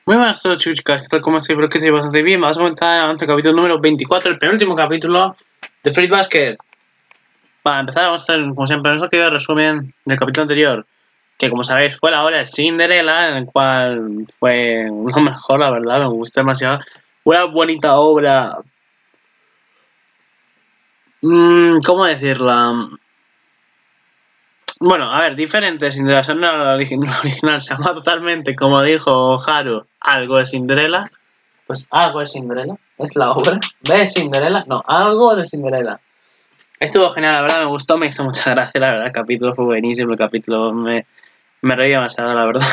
Muy buenas a todos, chicas, ¿qué tal? ¿Cómo estáis? Espero que estéis bastante bien. Vamos a comentar el capítulo número 24, el penúltimo capítulo de Fruit Basket. Para empezar, vamos a hacer, como siempre, nuestro querido resumen del capítulo anterior, que como sabéis fue la obra de Cinderella, en el cual fue lo mejor, la verdad, me gustó demasiado. Una bonita obra. ¿Cómo decirla? Bueno, a ver, diferente Cinderella, no la original, se llama totalmente, como dijo Haru, algo de Cinderella. Pues algo de Cinderella, es la obra de Cinderella, no, algo de Cinderella. Estuvo genial, la verdad, me gustó, me hizo mucha gracia, la verdad, el capítulo fue buenísimo, el capítulo me reí demasiado, la verdad.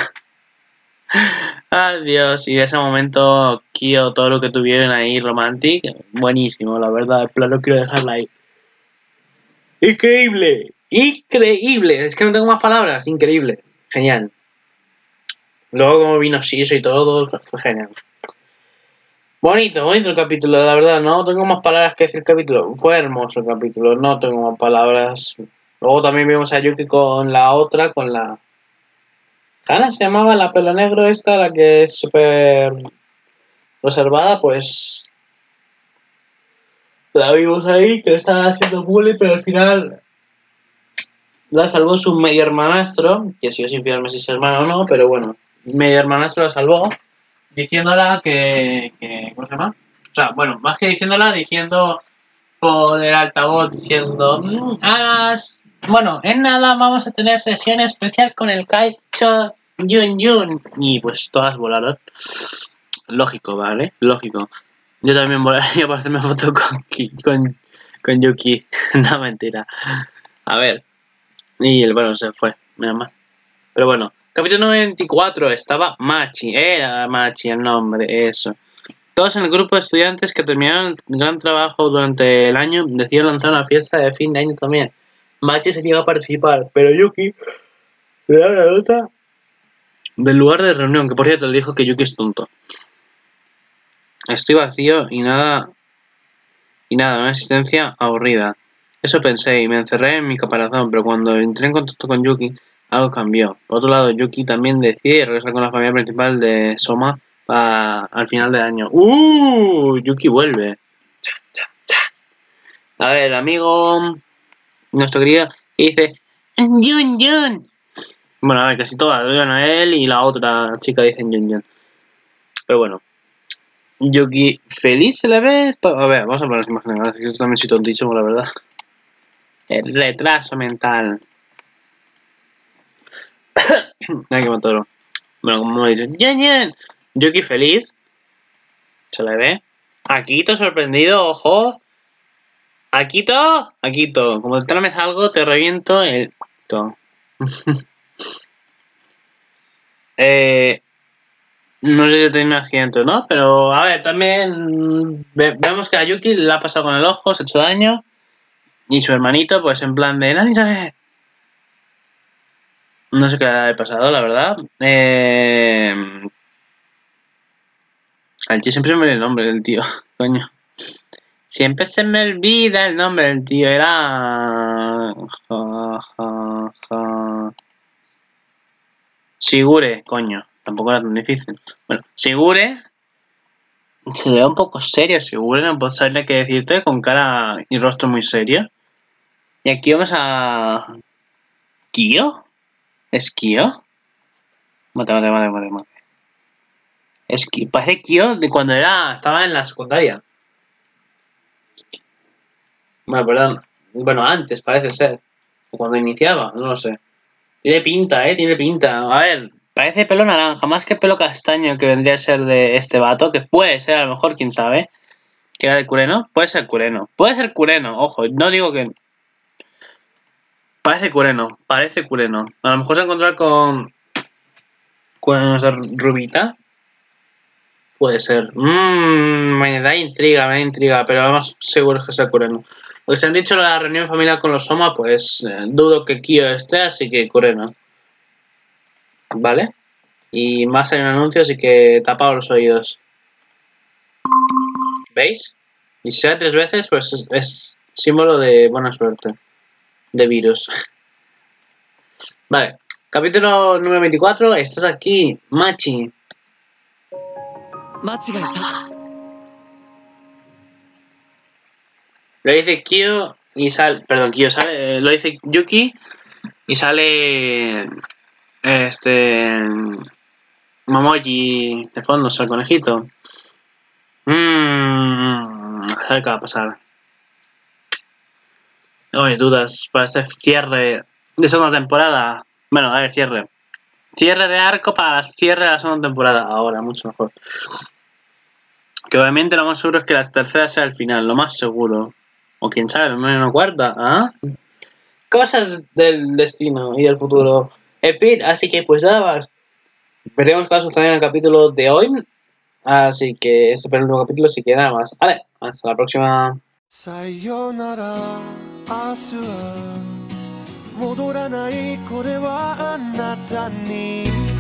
Adiós, y ese momento Kyo, todo lo que tuvieron ahí, romantic, buenísimo, la verdad, en plan, no quiero dejarla ahí. ¡Increíble! ¡Increíble! Es que no tengo más palabras, increíble, genial. Luego como vino Shiso y todo, fue genial. Bonito, bonito el capítulo, la verdad, no tengo más palabras que decir el capítulo. Fue hermoso el capítulo, no tengo más palabras. Luego también vimos a Yuki con la otra, con la... Hana se llamaba, la pelo negro esta, la que es súper reservada, pues... La vimos ahí, que le estaban haciendo bullying, pero al final... La salvó su medio hermanastro, que sigo sin fiarme si es hermano o no, pero bueno, medio hermanastro la salvó, diciéndola ¿cómo se llama? O sea, bueno, más que diciéndola, diciendo... por el altavoz diciendo bueno, en nada vamos a tener sesión especial con el Kaicho Yun Yun. Y pues todas volaron. Lógico, ¿vale? Lógico. Yo también volaría para hacerme foto con Yuki. No, mentira. A ver. Y el bueno se fue. Menos mal. Pero bueno. Capítulo 24. Estaba Machi. Era Machi el nombre. Eso. Todos en el grupo de estudiantes que terminaron el gran trabajo durante el año decidieron lanzar una fiesta de fin de año también. Machi se niega a participar, pero Yuki le da la nota del lugar de reunión, que por cierto le dijo que Yuki es tonto. Estoy vacío y nada, una existencia aburrida. Eso pensé y me encerré en mi caparazón, pero cuando entré en contacto con Yuki, algo cambió. Por otro lado, Yuki también decide regresar con la familia principal de Soma al final del año. Yuki vuelve. A ver, el amigo, nuestro querido, que dice Yun Yun. Bueno, a ver, casi todas, bueno, él y la otra chica dicen Yun Yun. Pero bueno, Yuki feliz se le ve. A ver, vamos a poner las imágenes, que yo también soy tontísimo, la verdad. El retraso mental. Ay, que matarlo. Bueno, como me dicen, Yun Yun. Yuki feliz. Se le ve. Akito sorprendido, ojo. Akito. Como te trames algo, te reviento el... No sé si tiene un accidente o no, pero a ver, también vemos que a Yuki le ha pasado con el ojo, se ha hecho daño. Y su hermanito, pues en plan de nadie sabe. No sé qué le ha pasado, la verdad. Al tío siempre se me olvida el nombre del tío, coño. Siempre se me olvida el nombre del tío, era... Sigure, coño. Tampoco era tan difícil. Bueno, Sigure... Se ve un poco serio, Sigure, no puedo saberle qué decirte, con cara y rostro muy serio. Y aquí vamos a... ¿Kyo? ¿Es Kyo? Mate. Es que parece Kyo de cuando estaba en la secundaria. Bueno, perdón. Bueno, antes parece ser. O cuando iniciaba, no lo sé. Tiene pinta, tiene pinta. A ver, parece pelo naranja, más que pelo castaño que vendría a ser de este vato, que puede ser a lo mejor, quién sabe. Que era de Kureno. Puede ser Kureno. Ojo, no digo que... Parece Kureno. A lo mejor se encuentra con nuestra rubita. Puede ser. Me da intriga, pero lo más seguro es que sea Kureno. Porque se han dicho la reunión familiar con los Soma, pues dudo que Kyo esté, así que Kureno. ¿Vale? Y más hay un anuncio, así que tapaos los oídos. ¿Veis? Y si sale 3 veces, pues es símbolo de buena suerte. De virus. Vale. Capítulo número 24. Estás aquí, Machi. Lo dice Kyo y sale... Perdón, Kyo sale... lo dice Yuki y sale... Momoji de fondo, o sea, el conejito. A ver qué va a pasar. No hay dudas para este cierre de segunda temporada. Bueno, a ver, cierre. Cierre de arco para el cierre de la segunda temporada. Ahora, mucho mejor. Que obviamente lo más seguro es que la tercera sea el final, lo más seguro. O quién sabe, una cuarta. ¿Ah? Cosas del destino y del futuro. En fin, así que pues nada más. Veremos qué va a suceder en el capítulo de hoy. Así que este fue el último capítulo, así que nada más. Vale, hasta la próxima. さよなら明日は戻らないこれはあなたに